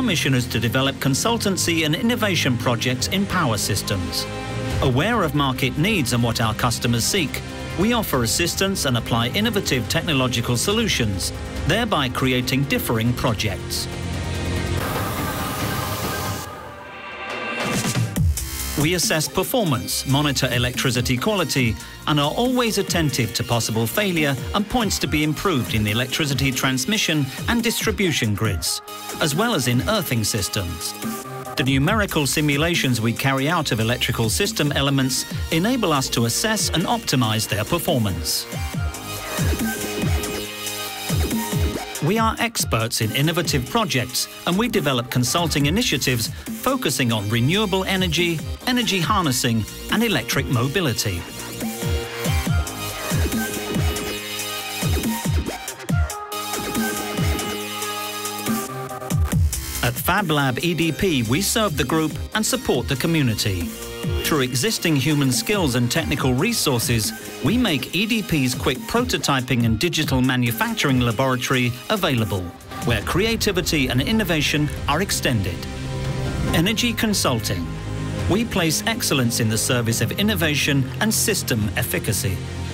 mission is to develop consultancy and innovation projects in power systems. Aware of market needs and what our customers seek, we offer assistance and apply innovative technological solutions, thereby creating differing projects. We assess performance, monitor electricity quality, and are always attentive to possible failure and points to be improved in the electricity transmission and distribution grids, as well as in earthing systems. The numerical simulations we carry out of electrical system elements enable us to assess and optimize their performance. We are experts in innovative projects, and we develop consulting initiatives focusing on renewable energy, energy harnessing, and electric mobility. At FabLab EDP, we serve the group and support the community. Through existing human skills and technical resources, we make EDP's quick prototyping and digital manufacturing laboratory available, where creativity and innovation are extended. Energy consulting. We place excellence in the service of innovation and system efficacy.